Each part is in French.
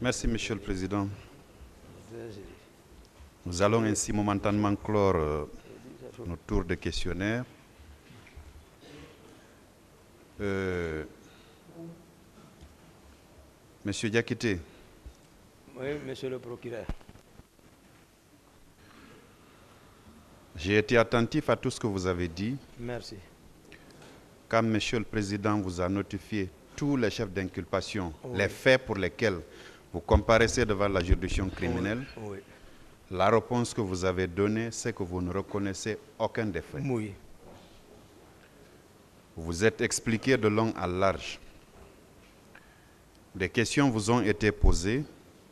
Merci, Monsieur le Président. Nous allons ainsi momentanément clore notre tour de questionnaire. Monsieur Diakité. Oui, Monsieur le procureur. J'ai été attentif à tout ce que vous avez dit. Merci. Quand Monsieur le Président vous a notifié tous les chefs d'inculpation, Oui. les faits pour lesquels vous comparaissez devant la juridiction criminelle, Oui. la réponse que vous avez donnée, c'est que vous ne reconnaissez aucun des faits. Oui. Vous vous êtes expliqué de long à large. Des questions vous ont été posées.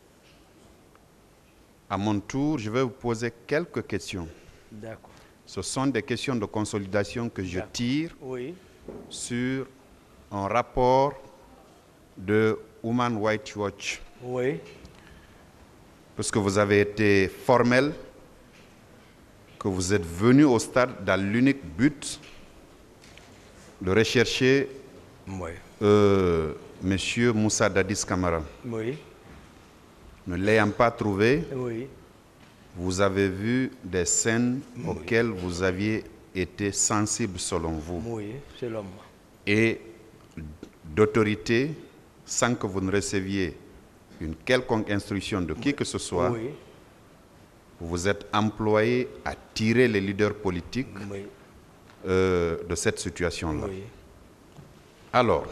À mon tour, je vais vous poser quelques questions. D'accord. Ce sont des questions de consolidation que je tire Oui. sur un rapport de Human Rights Watch. Oui. Puisque vous avez été formel, que vous êtes venu au stade dans l'unique but de rechercher Oui. M. Moussa Dadis Camara. Oui. Ne l'ayant pas trouvé, Oui. vous avez vu des scènes auxquelles vous aviez été sensible selon vous. Oui, selon moi. Et d'autorité, sans que vous ne receviez une quelconque instruction de qui que ce soit, Oui. vous vous êtes employé à tirer les leaders politiques Oui. de cette situation-là. Oui. Alors,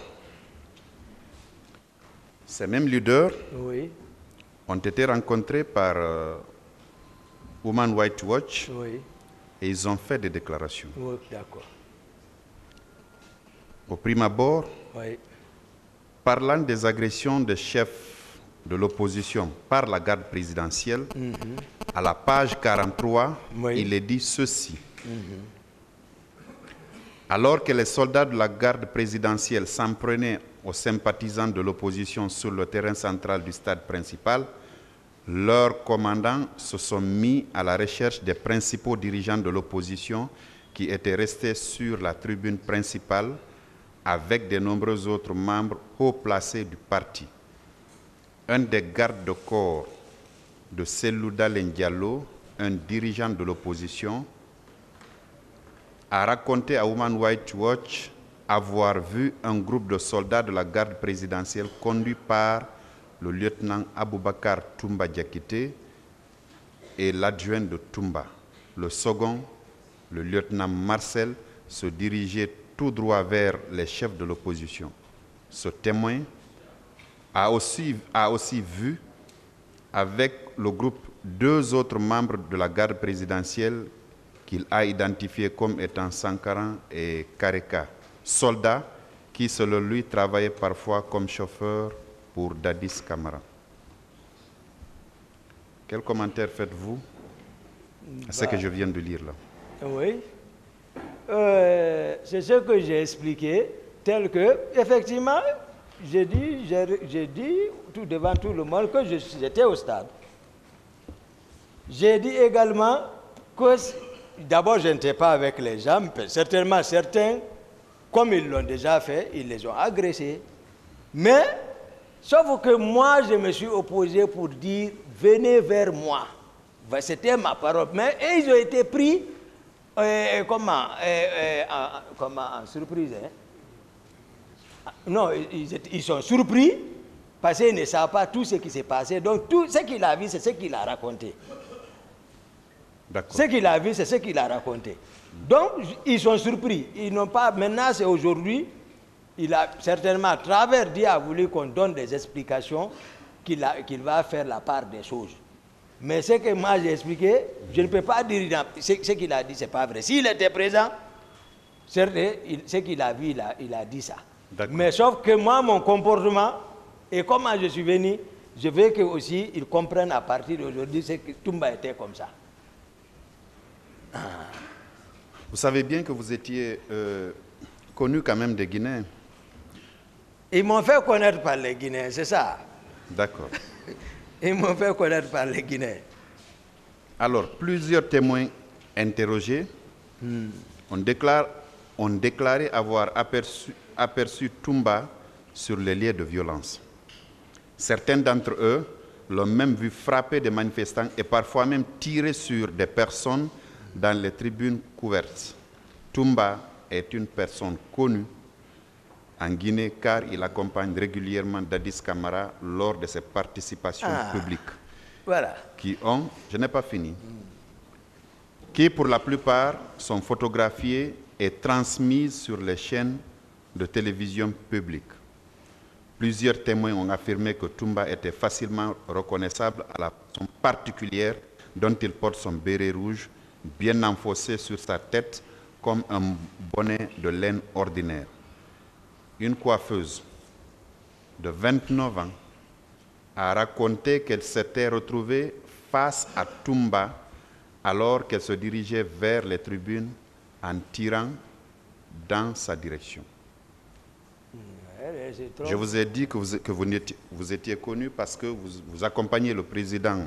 ces mêmes leaders Oui. ont été rencontrés par Human Rights Watch Oui. et ils ont fait des déclarations. Oui, d'accord. Au prime abord, Oui. parlant des agressions des chefs de l'opposition par la garde présidentielle, à la page 43, Oui. il est dit ceci. Alors que les soldats de la garde présidentielle s'en prenaient aux sympathisants de l'opposition sur le terrain central du stade principal, leurs commandants se sont mis à la recherche des principaux dirigeants de l'opposition qui étaient restés sur la tribune principale avec de nombreux autres membres haut placés du parti. Un des gardes de corps de Selouda Diallo, un dirigeant de l'opposition, a raconté à Human Rights Watch avoir vu un groupe de soldats de la garde présidentielle conduit par le lieutenant Aboubakar Toumba Diakité et l'adjoint de Toumba. Le second, le lieutenant Marcel, se dirigeait tout droit vers les chefs de l'opposition. Ce témoin a aussi vu avec le groupe deux autres membres de la garde présidentielle qu'il a identifiés comme étant Sankaran et Kareka, soldats qui, selon lui, travaillaient parfois comme chauffeurs pour Dadis Camara. Quel commentaire faites-vous à ce que je viens de lire là? Oui. C'est ce que j'ai expliqué, tel que, effectivement, j'ai dit tout devant tout le monde que j'étais au stade. J'ai dit également que, d'abord, je n'étais pas avec les gens, certainement certains, comme ils l'ont déjà fait, ils les ont agressés. Mais, sauf que moi, je me suis opposé pour dire, venez vers moi. C'était ma parole. Mais ils ont été pris, en surprise. Hein? Non, ils sont surpris parce qu'ils ne savent pas tout ce qui s'est passé. Donc, tout ce qu'il a vu, c'est ce qu'il a raconté. Ce qu'il a vu, c'est ce qu'il a raconté. Donc, ils sont surpris. Ils n'ont pas... Maintenant, c'est aujourd'hui, il a certainement, à travers Dieu, a voulu qu'on donne des explications, qu'il va faire la part des choses. Mais ce que moi j'ai expliqué, je ne peux pas dire... Ce qu'il a dit, ce n'est pas vrai. S'il était présent, ce qu'il a vu, il a dit ça. Mais sauf que moi, mon comportement, et comment je suis venu, je veux que aussi ils comprennent à partir d'aujourd'hui que Toumba était comme ça. Vous savez bien que vous étiez connu quand même des Guinéens. Ils m'ont fait connaître par les Guinéens, c'est ça? D'accord. Ils m'ont fait connaître par les Guinéens. Alors, plusieurs témoins interrogés ont déclaré avoir aperçu Toumba sur les lieux de violence. Certains d'entre eux l'ont même vu frapper des manifestants et parfois même tirer sur des personnes dans les tribunes couvertes. Toumba est une personne connue en Guinée car il accompagne régulièrement Dadis Camara lors de ses participations publiques. Voilà. Je n'ai pas fini, qui pour la plupart sont photographiées et transmises sur les chaînes de télévision publiques. Plusieurs témoins ont affirmé que Toumba était facilement reconnaissable à la façon particulière dont il porte son béret rouge bien enfoncé sur sa tête comme un bonnet de laine ordinaire. Une coiffeuse de 29 ans a raconté qu'elle s'était retrouvée face à Toumba alors qu'elle se dirigeait vers les tribunes en tirant dans sa direction. Je vous ai dit que vous étiez connu parce que vous accompagnez le président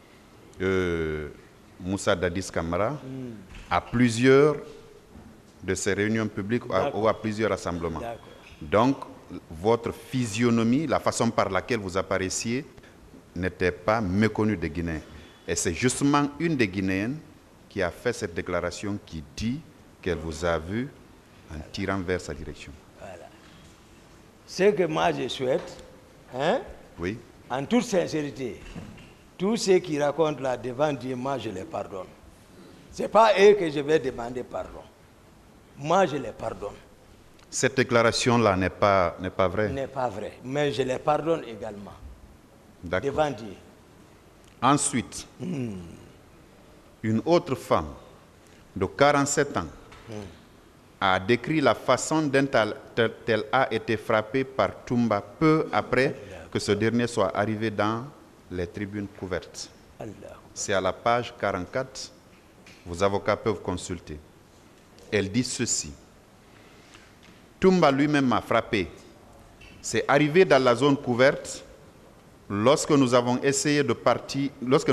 Moussa Dadis Camara à plusieurs de ses réunions publiques ou à plusieurs rassemblements. Donc, votre physionomie, la façon par laquelle vous apparaissiez, n'était pas méconnue des Guinéens. Et c'est justement une des Guinéennes qui a fait cette déclaration qui dit qu'elle vous a vu en tirant vers sa direction. Voilà. Ce que moi je souhaite, oui, en toute sincérité, tous ceux qui racontent là devant Dieu, moi je les pardonne. Ce n'est pas eux que je vais demander pardon. Moi je les pardonne. Cette déclaration-là n'est pas vraie. N'est pas vraie, mais je les pardonne également. Devant Dieu. Ensuite, une autre femme de 47 ans a décrit la façon dont elle a été frappée par Toumba peu après que ce dernier soit arrivé dans les tribunes couvertes. C'est à la page 44, vos avocats peuvent consulter. Elle dit ceci. Toumba lui-même m'a frappé. C'est arrivé dans la zone couverte lorsque nous avons essayé de partir.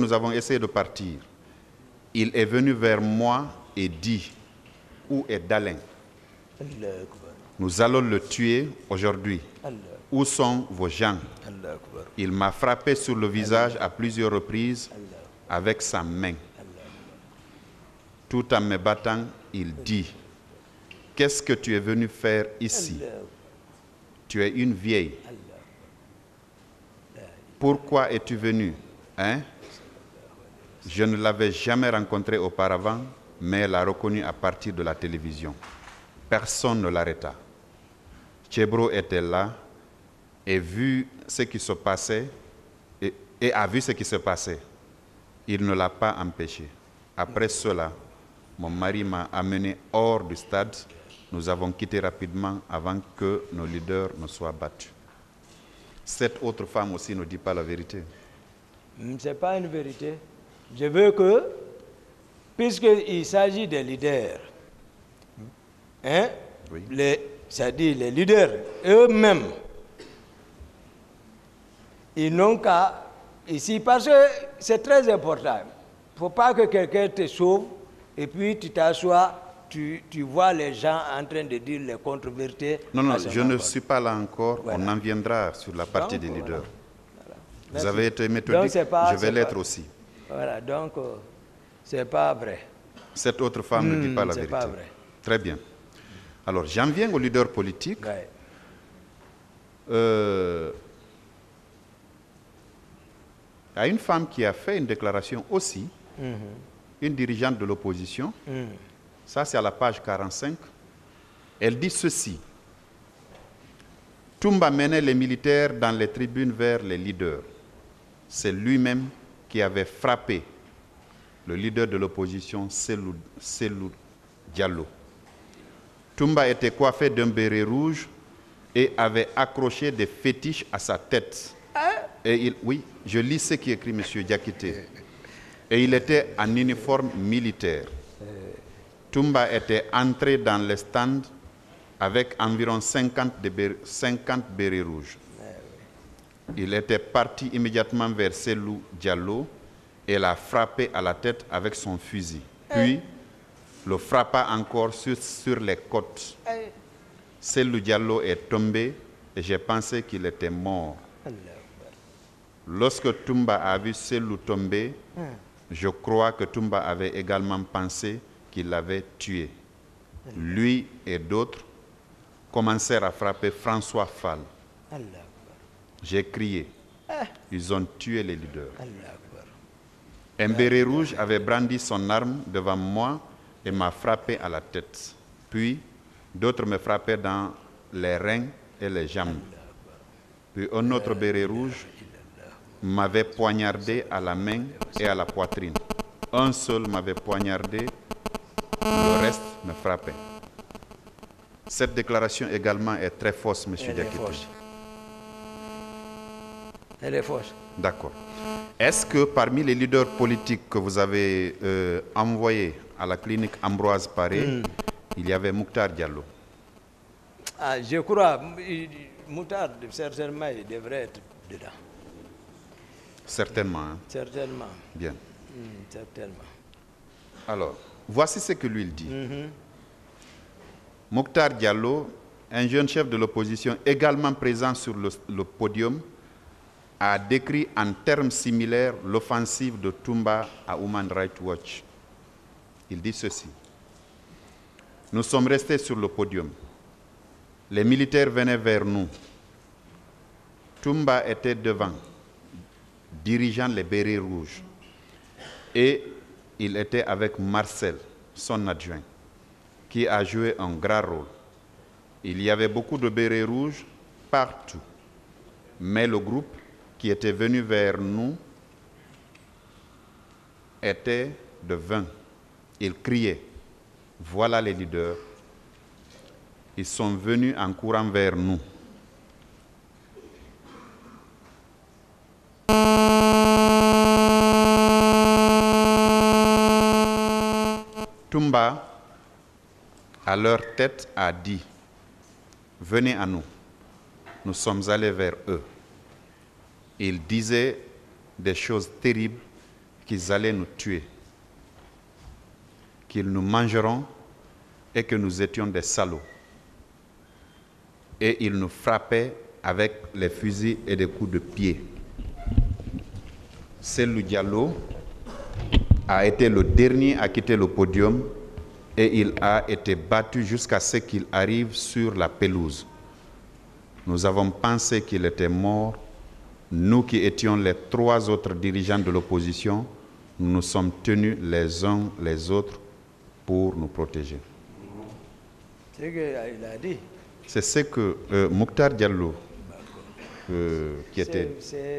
Il est venu vers moi et dit, où est Dalin? Nous allons le tuer aujourd'hui. Où sont vos gens? Il m'a frappé sur le visage à plusieurs reprises avec sa main. Tout en me battant, il dit, qu'est-ce que tu es venu faire ici? Tu es une vieille. Pourquoi es-tu venu? Je ne l'avais jamais rencontré auparavant, mais elle l'a reconnu à partir de la télévision. Personne ne l'arrêta. Tchebro était là et vu ce qui se passait et a vu ce qui se passait. Il ne l'a pas empêché. Après cela, mon mari m'a amené hors du stade. Nous avons quitté rapidement avant que nos leaders ne soient battus. Cette autre femme aussi ne dit pas la vérité. Ce n'est pas une vérité. Je veux que, puisqu'il s'agit des leaders, oui. c'est-à-dire les leaders eux-mêmes, ils n'ont qu'à, ici, parce que c'est très important. Il ne faut pas que quelqu'un te sauve et puis tu t'assois, tu vois les gens en train de dire les contre-vérités. Non, je ne suis pas là encore. Voilà. On en viendra sur la partie des leaders. Voilà. Vous avez été méthodique, je vais l'être aussi. Voilà, donc c'est pas vrai. Cette autre femme ne dit pas la vérité. Pas vrai. Très bien. Alors, j'en viens aux leaders politiques. Ouais. À une femme qui a fait une déclaration aussi, une dirigeante de l'opposition, ça c'est à la page 45, elle dit ceci. Toumba menait les militaires dans les tribunes vers les leaders. C'est lui-même qui avait frappé le leader de l'opposition, Cellou Diallo. Toumba était coiffé d'un béret rouge et avait accroché des fétiches à sa tête. Et oui, je lis ce qui écrit M. Diakité. Et il était en uniforme militaire. Toumba était entré dans le stand avec environ 50 bérets rouges. Il était parti immédiatement vers Cellou Diallo et l'a frappé à la tête avec son fusil. Puis, le frappa encore sur les côtes. Cellou Diallo est tombé et j'ai pensé qu'il était mort. Lorsque Toumba a vu Selou tomber, je crois que Toumba avait également pensé qu'il l'avait tué. Lui et d'autres commencèrent à frapper François Fall. J'ai crié. Ils ont tué les leaders. Un béret rouge avait brandi son arme devant moi et m'a frappé à la tête. Puis, d'autres me frappaient dans les reins et les jambes. Puis un autre béret rouge m'avait poignardé à la main et à la poitrine. Un seul m'avait poignardé, le reste me frappait. Cette déclaration également est très fausse, M. Diakité. Elle est fausse. D'accord. Est-ce que parmi les leaders politiques que vous avez envoyés à la clinique Ambroise Paré, il y avait Mokhtar Diallo? Je crois, Mokhtar, certainement, il devrait être dedans. Certainement. Hein? Certainement. Bien. Certainement. Alors, voici ce que lui il dit. Mokhtar Diallo, un jeune chef de l'opposition également présent sur le podium, a décrit en termes similaires l'offensive de Toumba à Human Rights Watch. Il dit ceci. Nous sommes restés sur le podium. Les militaires venaient vers nous. Toumba était devant, dirigeant les bérets rouges. Et il était avec Marcel, son adjoint, qui a joué un grand rôle. Il y avait beaucoup de bérets rouges partout. Mais le groupe qui était venu vers nous était de 20. Ils criaient, voilà les leaders. Ils sont venus en courant vers nous. Toumba, à leur tête, a dit, venez à nous. Nous sommes allés vers eux. Ils disaient des choses terribles, qu'ils allaient nous tuer, qu'ils nous mangeront et que nous étions des salauds. Et ils nous frappaient avec les fusils et des coups de pied. Selou Diallo a été le dernier à quitter le podium et il a été battu jusqu'à ce qu'il arrive sur la pelouse. Nous avons pensé qu'il était mort. Nous qui étions les 3 autres dirigeants de l'opposition, nous nous sommes tenus les uns les autres pour nous protéger. C'est ce qu'il a dit. C'est ce que Mokhtar Diallo, qui était...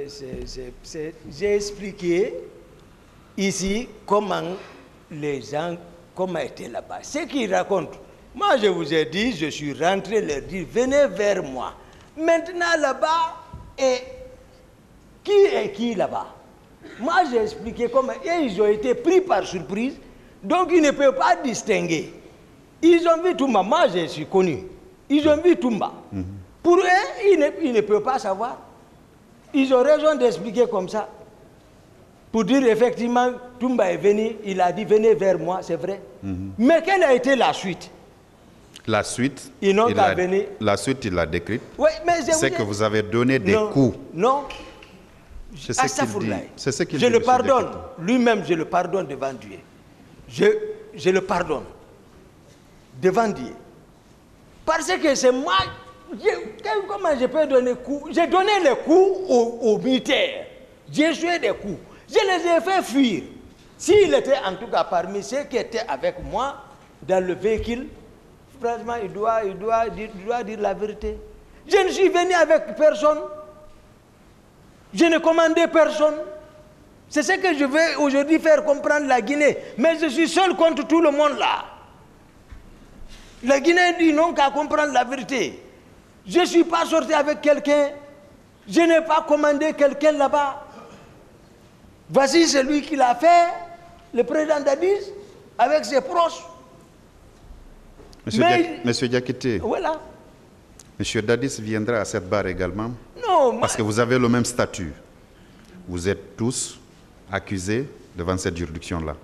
J'ai expliqué ici comment les gens, comment étaient là-bas. Ce qu'ils racontent, moi je vous ai dit, je suis rentré leur dire, venez vers moi. Maintenant là-bas, et qui est qui là-bas? Moi j'ai expliqué comment, et ils ont été pris par surprise, donc ils ne peuvent pas distinguer. Ils ont vu Toumba, moi je suis connu. Ils ont vu Toumba. Pour eux, ils ne peuvent pas savoir. Ils ont raison d'expliquer comme ça. Pour dire effectivement, Toumba est venu, il a dit venez vers moi, c'est vrai. Mais quelle a été la suite? La suite, ils n'ont qu'à venir. La suite, il l'a décrite. Oui, mais c'est que vous avez donné des coups. Non. C'est ce qu'il dit. Je le pardonne. Lui-même, je le pardonne devant Dieu. Je le pardonne devant Dieu. Parce que c'est moi, comment je peux donner coups? J'ai donné les coups aux militaires. J'ai joué des coups. Je les ai fait fuir. S'il était en tout cas parmi ceux qui étaient avec moi dans le véhicule, franchement, il doit dire la vérité. Je ne suis venu avec personne. Je ne commandais personne. C'est ce que je veux aujourd'hui faire comprendre la Guinée. Mais je suis seul contre tout le monde là. La Guinée dit non qu'à comprendre la vérité. Je ne suis pas sorti avec quelqu'un. Je n'ai pas commandé quelqu'un là-bas. Voici celui qui l'a fait, le président Dadis, avec ses proches. Monsieur Diakité, voilà. Monsieur Dadis viendra à cette barre également. Non, parce que vous avez le même statut. Vous êtes tous accusés devant cette juridiction-là.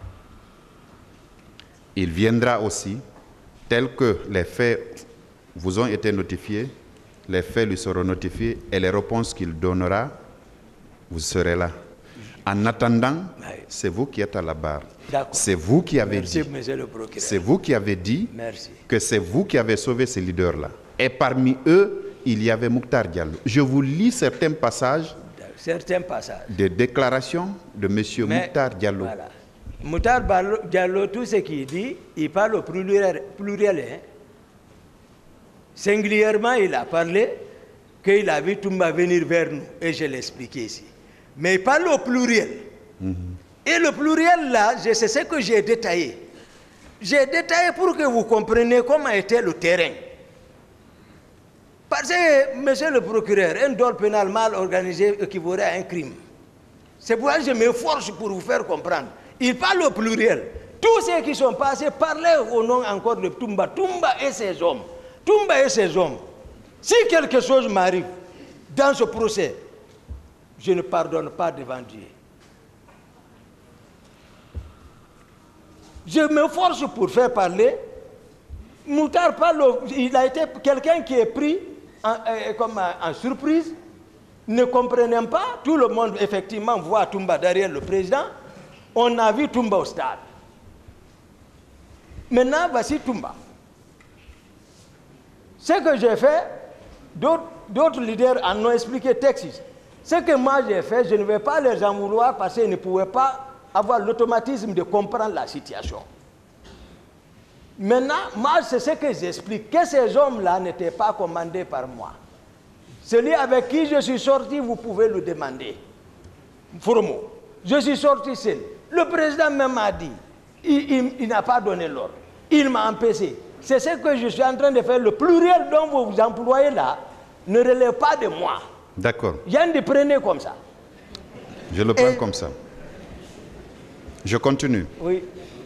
Il viendra aussi, tel que les faits vous ont été notifiés, les faits lui seront notifiés et les réponses qu'il donnera vous serez là. En attendant, c'est vous qui êtes à la barre. C'est vous qui avez dit. C'est vous qui avez dit que c'est vous qui avez sauvé ces leaders-là. Et parmi eux, il y avait Mokhtar Diallo. Je vous lis certains passages des déclarations de M. Mokhtar Diallo. Voilà. Mokhtar Diallo, tout ce qu'il dit, il parle au pluriel. Hein. Singulièrement, il a parlé qu'il a vu Toumba venir vers nous. Et je l'ai expliqué ici. Mais il parle au pluriel. Et le pluriel, là, c'est ce que j'ai détaillé. J'ai détaillé pour que vous compreniez comment était le terrain. Parce que, monsieur le procureur, un dol pénal mal organisé équivaut à un crime. C'est pourquoi je m'efforce pour vous faire comprendre. Il parle au pluriel. Tous ceux qui sont passés parlaient au nom encore de Toumba. Toumba et ses hommes. Toumba et ses hommes. Si quelque chose m'arrive dans ce procès, je ne pardonne pas devant Dieu. Je m'efforce pour faire parler. Mokhtar parle, il a été quelqu'un qui est pris en surprise, ne comprenant pas. Tout le monde, effectivement, voit Toumba derrière le président. On a vu Toumba au stade. Maintenant, voici Toumba. Ce que j'ai fait, d'autres leaders en ont expliqué texte. Ce que moi j'ai fait, je ne vais pas les en vouloir parce qu'ils ne pouvaient pas avoir l'automatisme de comprendre la situation. Maintenant, moi, c'est ce que j'explique, que ces hommes-là n'étaient pas commandés par moi. Celui avec qui je suis sorti, vous pouvez le demander. Foromo, je suis sorti seul. Le président même a dit, il n'a pas donné l'ordre. Il m'a empêché. C'est ce que je suis en train de faire. Le pluriel dont vous vous employez là ne relève pas de moi. D'accord. Yann de prenez comme ça. Je le prends comme ça. Je continue. Oui.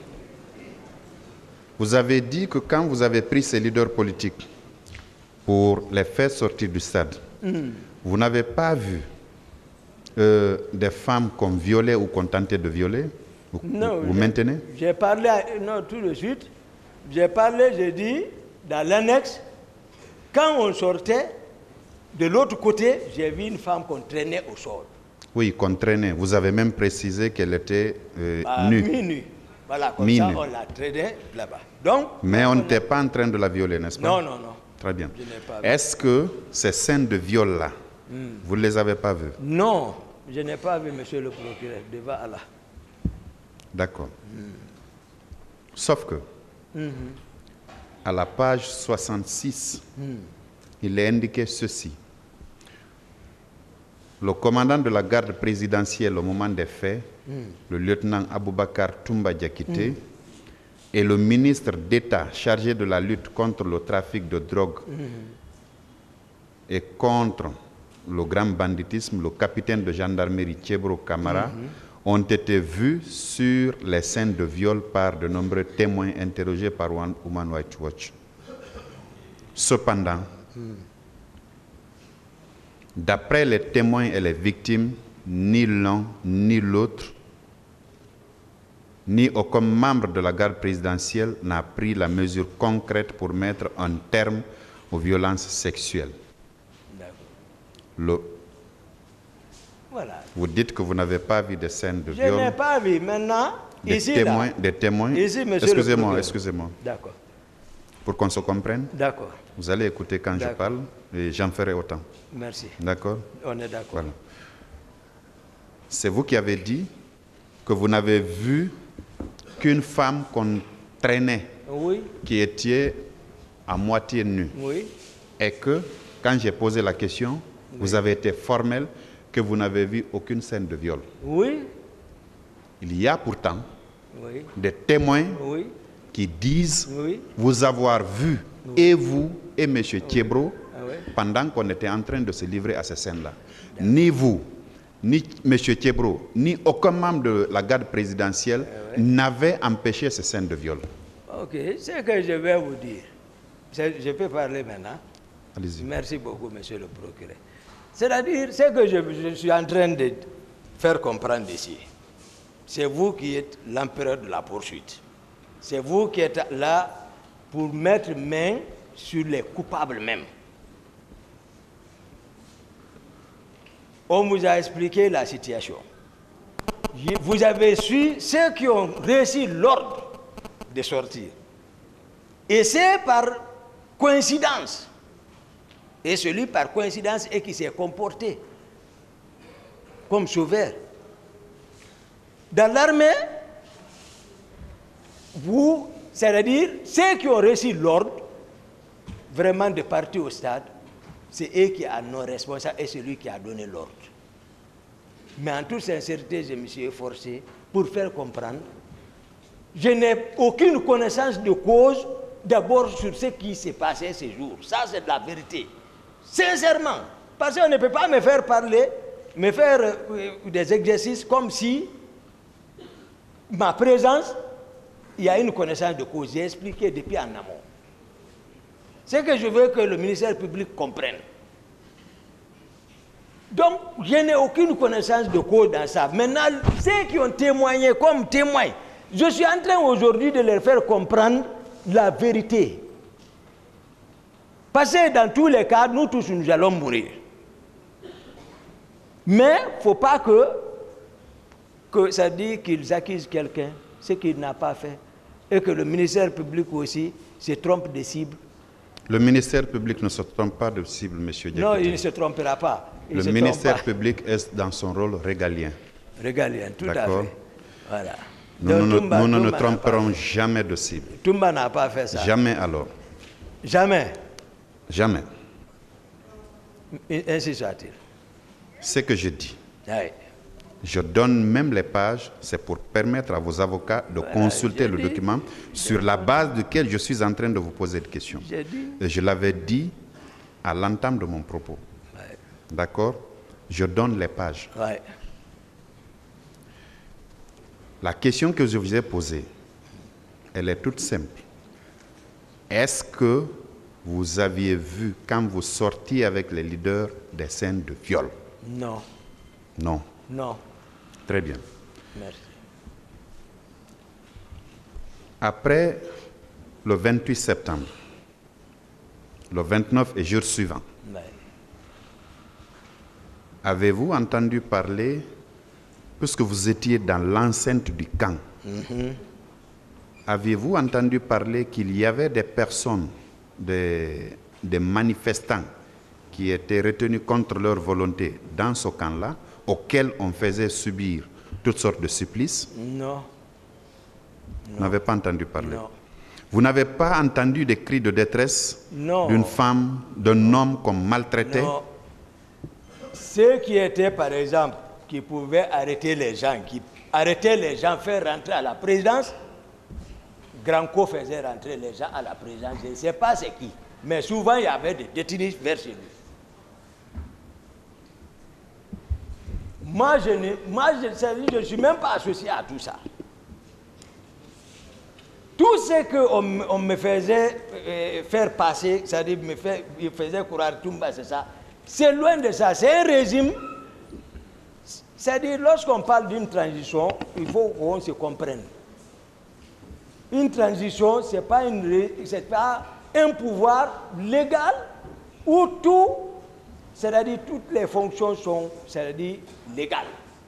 Vous avez dit que quand vous avez pris ces leaders politiques pour les faire sortir du stade, vous n'avez pas vu des femmes qu'on violait ou qu'on tentait de violer? Vous maintenez? J'ai parlé, non, tout de suite. J'ai parlé, j'ai dit, dans l'annexe, quand on sortait, de l'autre côté, j'ai vu une femme qu'on traînait au sol. Oui, qu'on traînait. Vous avez même précisé qu'elle était nue. Mi-nue. Voilà, comme ça, on la traînait là-bas. Donc, mais on n'était pas en train de la violer, n'est-ce pas? Non, non, non. Très bien. Est-ce que ces scènes de viol-là, vous ne les avez pas vues? Non, je n'ai pas vu, monsieur le procureur, devant Allah. D'accord. Sauf que, à la page 66, il est indiqué ceci. Le commandant de la garde présidentielle au moment des faits, le lieutenant Aboubakar Toumba Diakité, et le ministre d'État chargé de la lutte contre le trafic de drogue et contre le grand banditisme, le capitaine de gendarmerie Thiebro Camara, ont été vus sur les scènes de viol par de nombreux témoins interrogés par Human Rights Watch. Cependant, d'après les témoins et les victimes, ni l'un ni l'autre, ni aucun membre de la garde présidentielle n'a pris la mesure concrète pour mettre un terme aux violences sexuelles. Voilà. Vous dites que vous n'avez pas vu des scènes de viol. Je n'ai pas vu. Maintenant, des témoins. Ici, Excusez-moi. D'accord. Pour qu'on se comprenne. D'accord. Vous allez écouter quand je parle et j'en ferai autant. Merci. D'accord? On est d'accord. Voilà. C'est vous qui avez dit que vous n'avez vu qu'une femme qu'on traînait, qui était à moitié nue. Oui. Et que, quand j'ai posé la question, vous avez été formel que vous n'avez vu aucune scène de viol. Oui. Il y a pourtant des témoins qui disent vous avoir vu, et vous et M. Thiebro, pendant qu'on était en train de se livrer à ces scènes-là. Ni vous, ni M. Thiebro, ni aucun membre de la garde présidentielle n'avait empêché ces scènes de viol. Ok, ce que je vais vous dire, je peux parler maintenant. Allez-y. Merci beaucoup, monsieur le procureur. C'est-à-dire, ce que je suis en train de faire comprendre ici, c'est vous qui êtes l'empereur de la poursuite. C'est vous qui êtes là pour mettre main sur les coupables même. On vous a expliqué la situation. Vous avez su ceux qui ont réussi l'ordre de sortir. Et c'est par coïncidence. Et celui par coïncidence et qui s'est comporté comme sauveur. Dans l'armée, c'est-à-dire ceux qui ont reçu l'ordre, vraiment de partir au stade, c'est eux qui en ont responsable et celui qui a donné l'ordre. Mais en toute sincérité, je me suis efforcé pour faire comprendre. Je n'ai aucune connaissance de cause d'abord sur ce qui s'est passé ces jours. Ça, c'est de la vérité. Sincèrement. Parce qu'on ne peut pas me faire parler, me faire des exercices comme si ma présence, il y a une connaissance de cause. J'ai expliqué depuis en amont. C'est que je veux que le ministère public comprenne. Donc, je n'ai aucune connaissance de cause dans ça. Maintenant, ceux qui ont témoigné comme témoins, je suis en train aujourd'hui de leur faire comprendre la vérité. Parce que dans tous les cas, nous tous, nous allons mourir. Mais il ne faut pas que ça dit qu'ils accusent quelqu'un, ce qu'il n'a pas fait, et que le ministère public aussi se trompe de cible. Le ministère public ne se trompe pas de cible, M. Diakité. Non, il ne se trompera pas. Le ministère public est dans son rôle régalien. Régalien, tout à fait. Voilà. Nous ne nous tromperons jamais de cible. Toumba n'a pas fait ça. Jamais alors. Jamais. Jamais. Ainsi soit-il. Ce que je dis. Oui. Je donne même les pages, c'est pour permettre à vos avocats de consulter le document sur la base duquel je suis en train de vous poser des questions. Et je l'avais dit à l'entame de mon propos. Ouais. D'accord? Je donne les pages. Ouais. La question que je vous ai posée, elle est toute simple. Est-ce que vous aviez vu, quand vous sortiez avec les leaders, des scènes de viol? Non. Non. Non. Très bien. Merci. Après le 28 septembre, le 29 et jour suivant, ouais. Avez-vous entendu parler, puisque vous étiez dans l'enceinte du camp, avez-vous entendu parler qu'il y avait des personnes, des manifestants qui étaient retenus contre leur volonté dans ce camp-là, auxquels on faisait subir toutes sortes de supplices? Non. Vous n'avez pas entendu parler? Non. Vous n'avez pas entendu des cris de détresse d'une femme, d'un homme qu'on maltraitait? Non. Ceux qui étaient, par exemple, qui pouvaient arrêter les gens, faire rentrer à la présidence, Granco faisait rentrer les gens à la présidence, je ne sais pas c'est qui, mais souvent il y avait des détenus vers chez lui. Moi, je ne suis même pas associé à tout ça. Tout ce qu'on me faisait faire passer, c'est-à-dire il faisait courir Toumba, c'est ça. C'est loin de ça. C'est un régime. C'est-à-dire, lorsqu'on parle d'une transition, il faut qu'on se comprenne. Une transition, ce n'est pas un pouvoir légal où tout, c'est-à-dire toutes les fonctions sont, c'est-à-dire légales.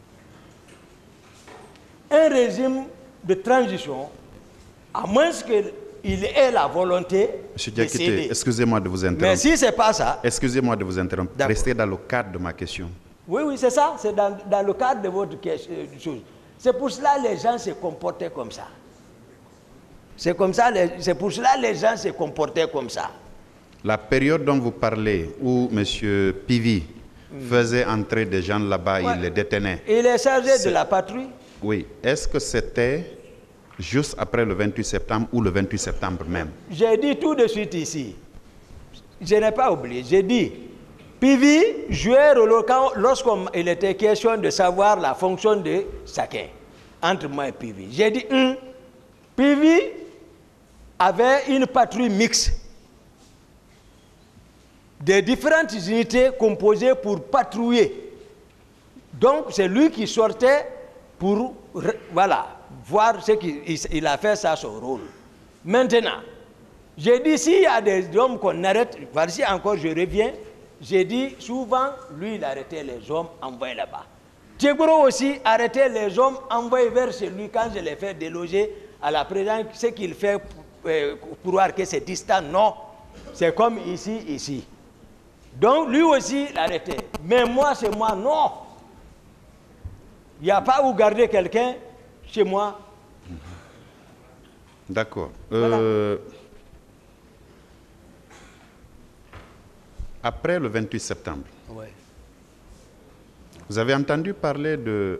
Un régime de transition, à moins qu'il ait la volonté Monsieur Diakité, excusez-moi de vous interrompre. Mais si ce n'est pas ça... Excusez-moi de vous interrompre. Restez dans le cadre de ma question. Oui, c'est ça. C'est dans le cadre de votre question. C'est pour cela que les gens se comportaient comme ça. C'est pour cela que les gens se comportaient comme ça. La période dont vous parlez, où M. Pivi faisait entrer des gens là-bas, il les détenait. Il est chargé de la patrouille. Oui. Est-ce que c'était juste après le 28 septembre ou le 28 septembre même? J'ai dit tout de suite ici. Je n'ai pas oublié. J'ai dit, Pivi jouait lorsqu'il était question de savoir la fonction de chacun, entre moi et Pivi. J'ai dit, Pivi avait une patrouille mixte de différentes unités composées pour patrouiller. Donc, c'est lui qui sortait pour, voir ce qu'il a fait, ça, son rôle. Maintenant, j'ai dit, s'il y a des hommes qu'on arrête, voici encore, je reviens, j'ai dit souvent, lui, il arrêtait les hommes envoyés là-bas. Tchegboro aussi arrêtait les hommes envoyés vers chez lui quand je l'ai fait déloger à la présidence. Ce qu'il fait pour voir que c'est distant, non. C'est comme ici, ici. Donc lui aussi, il arrêtait. Mais moi, c'est moi, non. Il n'y a pas où garder quelqu'un chez moi. D'accord. Voilà. Après le 28 septembre, Ouais. vous avez entendu parler de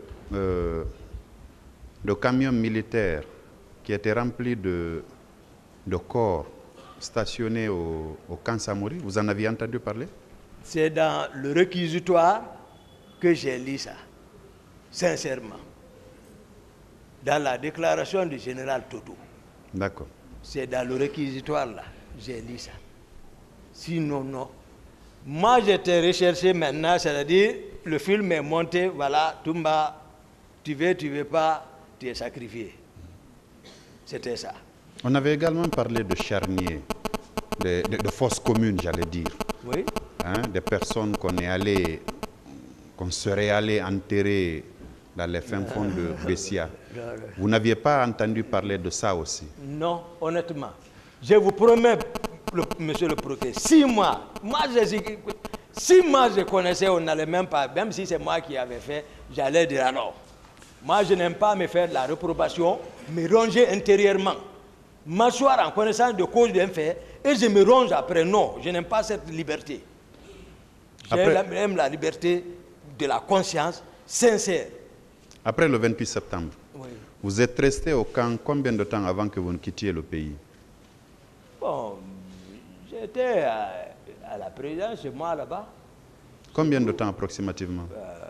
camions militaires qui étaient remplis de corps stationnés au camp Samori. Vous en aviez entendu parler? C'est dans le réquisitoire que j'ai lu ça, sincèrement. Dans la déclaration du général Toto. D'accord. C'est dans le réquisitoire là, j'ai lu ça. Sinon, non. Moi, j'étais recherché maintenant, c'est-à-dire, le film est monté, voilà, Toumba, tu veux pas, tu es sacrifié. C'était ça. On avait également parlé de charniers, de fosses communes, j'allais dire. Oui. Hein, des personnes qu'on serait allé enterrer dans les fins fonds de Bessia. Vous n'aviez pas entendu parler de ça aussi? Non, honnêtement. Je vous promets, monsieur le procureur, 6 mois. Moi, 6 mois, je connaissais, on n'allait même pas, même si c'est moi qui avais fait, j'allais dire alors. Moi, je n'aime pas me faire de la réprobation, me ronger intérieurement. M'asseoir en connaissance de cause d'un fait, et je me ronge après. Non, je n'aime pas cette liberté. J'aime la liberté de la conscience sincère. Après le 28 septembre, Oui. vous êtes resté au camp combien de temps avant que vous ne quittiez le pays? Bon, j'étais à la présidence chez moi là-bas. Combien de temps approximativement?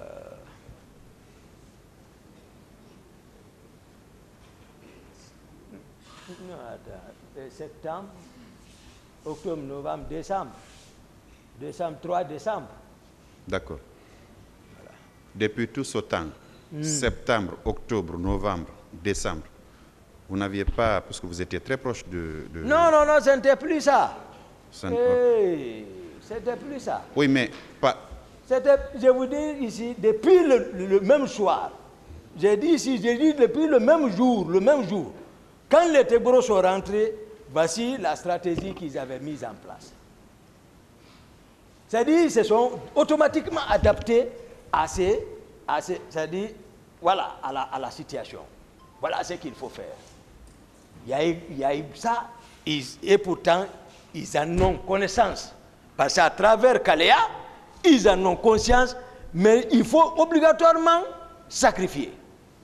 Non, attends, septembre, octobre, novembre, décembre. Décembre, 3 décembre. D'accord. Voilà. Depuis tout ce temps, septembre, octobre, novembre, décembre, vous n'aviez pas, parce que vous étiez très proche de... Non, non, non, ce n'était plus ça. Hey, c'était plus ça. oui, mais pas... Je vous dis ici, depuis le même soir, j'ai dit ici, j'ai dit depuis le même jour, quand les Tébros sont rentrés, voici la stratégie qu'ils avaient mise en place. C'est-à-dire, ils se sont automatiquement adaptés c'est-à-dire, voilà, à la situation. Voilà ce qu'il faut faire. Il y a eu ça, et pourtant, ils en ont connaissance. Parce qu'à travers Kaléa, ils en ont conscience, mais il faut obligatoirement sacrifier.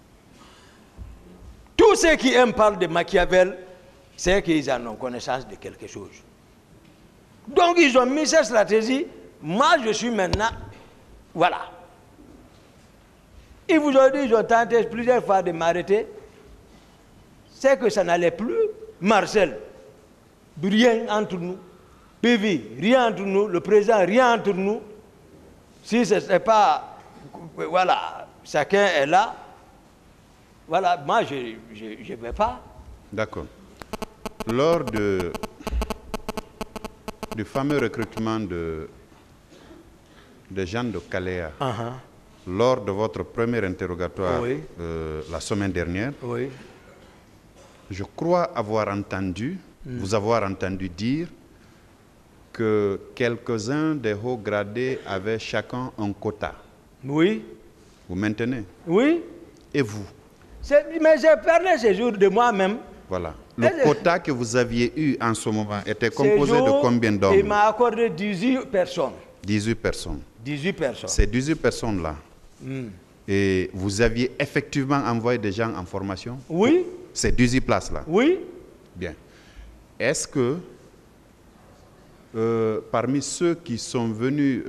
Tous ceux qui aiment parler de Machiavel, c'est qu'ils en ont connaissance de quelque chose. Donc ils ont mis cette stratégie. Moi, je suis maintenant... Voilà. Ils vous ont dit, ils ont tenté plusieurs fois de m'arrêter. C'est que ça n'allait plus. Marcel, rien entre nous. Pivi, rien entre nous. Le président, rien entre nous. Si ce n'est pas... Voilà, chacun est là. Voilà, moi, je ne vais pas. D'accord. Lors du fameux recrutement de Jean de Kaléa, lors de votre premier interrogatoire la semaine dernière, je crois avoir entendu, vous avoir entendu dire que quelques-uns des hauts gradés avaient chacun un quota. Oui. Vous maintenez? Oui. Et vous? Mais j'ai parlé ce jour de moi-même. Voilà. Le quota que vous aviez eu en ce moment était composé de combien d'hommes? Il m'a accordé 18 personnes. 18 personnes. 18 personnes. Ces 18 personnes-là, et vous aviez effectivement envoyé des gens en formation? Oui. Ces 18 places-là? Oui. Bien. Est-ce que parmi ceux qui sont venus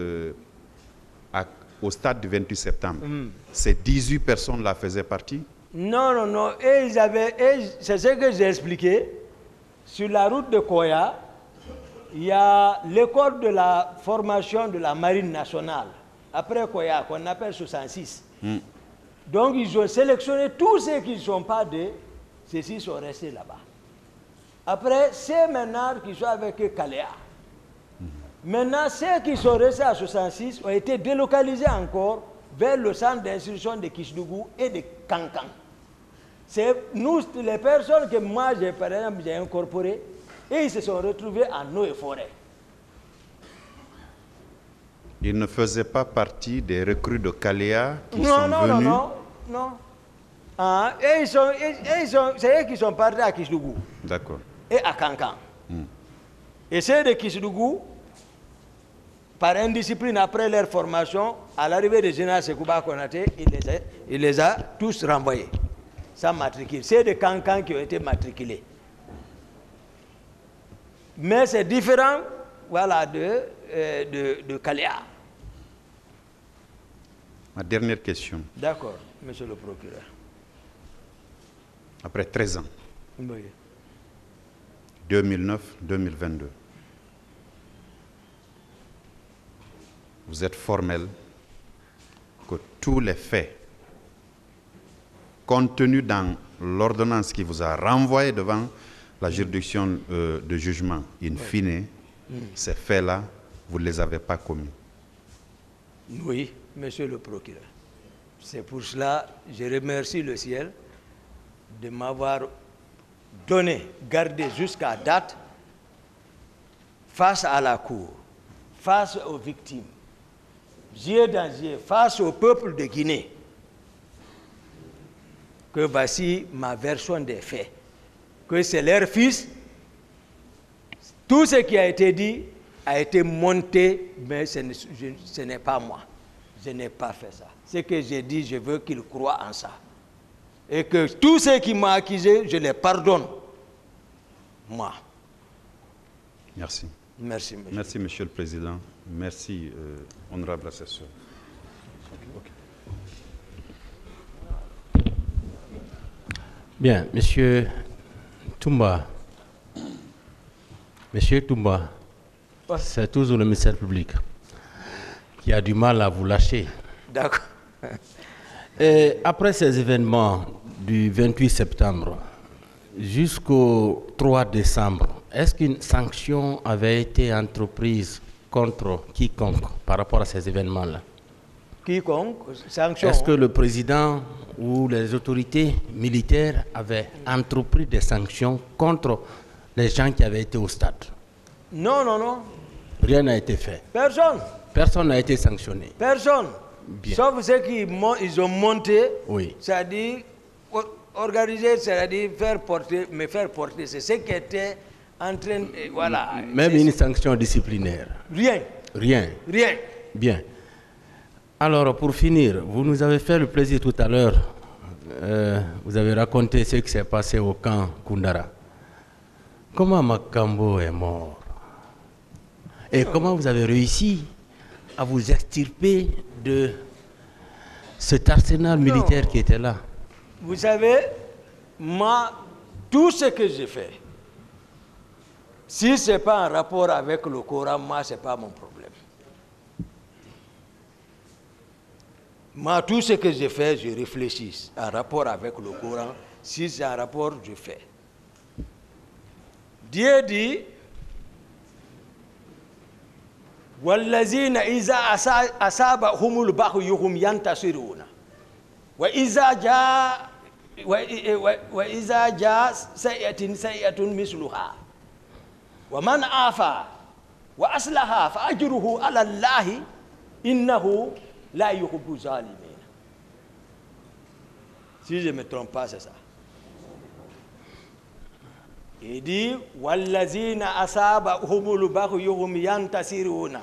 au stade du 28 septembre, ces 18 personnes-là faisaient partie? Non, non, non. Et c'est ce que j'ai expliqué. Sur la route de Koya, il y a l'école de la formation de la marine nationale. Après Koya, qu'on appelle 66. Donc, ils ont sélectionné tous ceux qui ne sont pas ceux-ci sont restés là-bas. Après, c'est maintenant qui sont avec Kaléa. Maintenant, ceux qui sont restés à 66 ont été délocalisés encore vers le centre d'instruction de Kisdougou et de Kankan. C'est nous, les personnes que moi, par exemple, j'ai incorporées, et ils se sont retrouvés en eau et forêt. Ils ne faisaient pas partie des recrues de Kalea qui sont venus? Non. Ah, c'est eux qui sont partis à Kisdougou. D'accord. Et à Kankan. Et ceux de Kisdougou, par indiscipline après leur formation, à l'arrivée de général Sekouba Konaté, il les a tous renvoyés. Sans matricule. C'est des Cancans qui ont été matriculés. Mais c'est différent, voilà, de Kalea. Ma dernière question. D'accord, monsieur le procureur. Après 13 ans, Oui. 2009-2022, vous êtes formel que tous les faits contenus dans l'ordonnance qui vous a renvoyé devant la juridiction de jugement, in fine, ces faits-là, vous ne les avez pas commis. Oui, monsieur le procureur. C'est pour cela que je remercie le ciel de m'avoir donné, gardé jusqu'à date, face à la cour, face aux victimes, yeux dans yeux, face au peuple de Guinée, que voici ma version des faits, que c'est leur fils. Tout ce qui a été dit a été monté, mais ce n'est pas moi. Je n'ai pas fait ça. Ce que j'ai dit, je veux qu'ils croient en ça. Et que tous ceux qui m'ont accusé, je les pardonne. Moi. Merci. Merci, monsieur. Merci, monsieur le Président. Merci, honorable assesseur. Bien, monsieur Toumba. Monsieur Toumba, c'est toujours le ministère public qui a du mal à vous lâcher. D'accord. Et après ces événements du 28 septembre jusqu'au 3 décembre, est-ce qu'une sanction avait été entreprise contre quiconque par rapport à ces événements-là? Quiconque, sanction. Est-ce que le président ou les autorités militaires avaient entrepris des sanctions contre les gens qui avaient été au stade? Non. Rien n'a été fait. Personne. Personne n'a été sanctionné. Personne. Bien. Sauf ceux qui ils ont monté, Oui. c'est-à-dire organiser, c'est-à-dire faire porter, c'est ce qui était en train, voilà. Même une sanction disciplinaire? Rien. Rien. Bien. Alors, pour finir, vous nous avez fait le plaisir tout à l'heure, vous avez raconté ce qui s'est passé au camp Koundara. Comment Makambo est mort? Et comment vous avez réussi à vous extirper de cet arsenal militaire qui était là? Vous savez, moi, tout ce que j'ai fait, si ce n'est pas en rapport avec le Coran, moi, ce n'est pas mon problème. Moi, tout ce que j'ai fait, je réfléchis en rapport avec le Coran. Si c'est en rapport, je fais. Dieu dit, وَالَّذِينَ إِذَا أَصَابَهُمُ الْبَغْيُ هُمْ يَنْتَصِرُونَ وَإِذَا جَاءَ سَيِّئَةٌ مِثْلُهَا وَمَنْ عَافَا وَأَصْلَحَ فَأَجْرُهُ عَلَى اللَّهِ إِنَّهُ لَا يُحِبُّ الظَّالِمِينَ. Si je ne me trompe pas, c'est ça. Il dit وَالَّذِينَ أَصَابَهُمُ الْبَغْيُ هُمْ يَنْتَصِرُونَ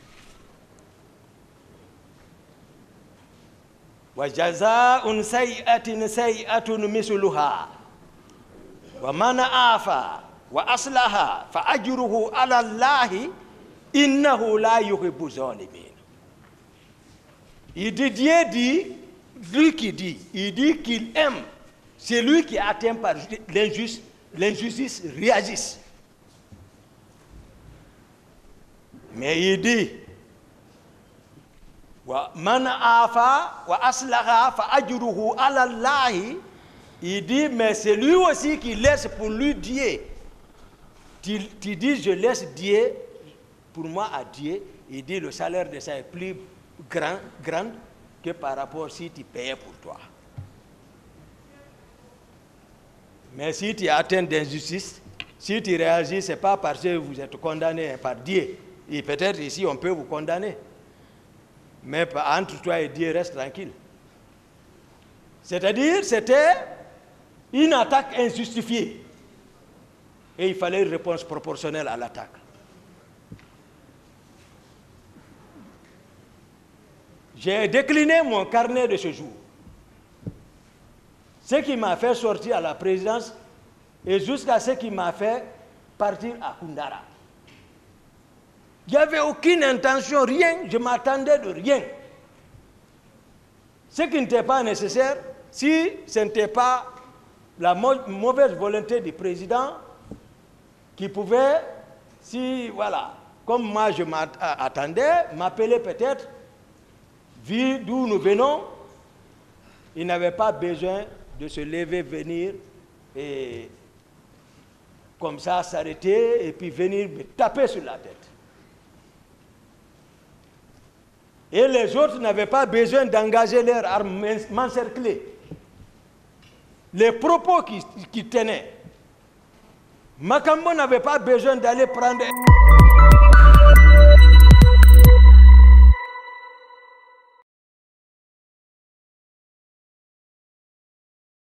وَجَزَاءٌ سَيِّئَةٍ سَيِّئَةٌ مِثْلُهَا وَمَنْ عَافَا وَأَصْلَحَ فَأَجْرُهُ عَلَى اللَّهِ إِنَّهُ لَا يُحِبُّ الظَّالِمِينَ. Il dit, Dieu dit, lui qui dit, il dit qu'il aime celui qui est atteint par l'injustice réagisse. Mais il dit, Man afa wa aslaha fa ajruhu ala Allah. Il dit, mais c'est lui aussi qui laisse pour lui Dieu. Tu dis, je laisse Dieu pour moi, à Dieu, il dit le salaire de ça est plus grand que par rapport si tu payais pour toi. Mais si tu es atteint d'injustice, si tu réagis, ce n'est pas parce que vous êtes condamné par Dieu. Et peut-être ici, on peut vous condamner. Mais entre toi et Dieu, reste tranquille. C'est-à-dire, c'était une attaque injustifiée. Et il fallait une réponse proportionnelle à l'attaque. J'ai décliné mon carnet de ce jour. Ce qui m'a fait sortir à la présidence et jusqu'à ce qui m'a fait partir à Koundara. Il n'y avait aucune intention, rien, je m'attendais de rien. Ce qui n'était pas nécessaire, si ce n'était pas la mauvaise volonté du président qui pouvait, si, voilà, comme moi je m'attendais, m'appeler peut-être, vu d'où nous venons, il n'avait pas besoin de se lever, venir et comme ça s'arrêter et puis venir me taper sur la tête. Et les autres n'avaient pas besoin d'engager leurs armes, m'encercler. Les propos qui tenaient, Makambo n'avait pas besoin d'aller prendre...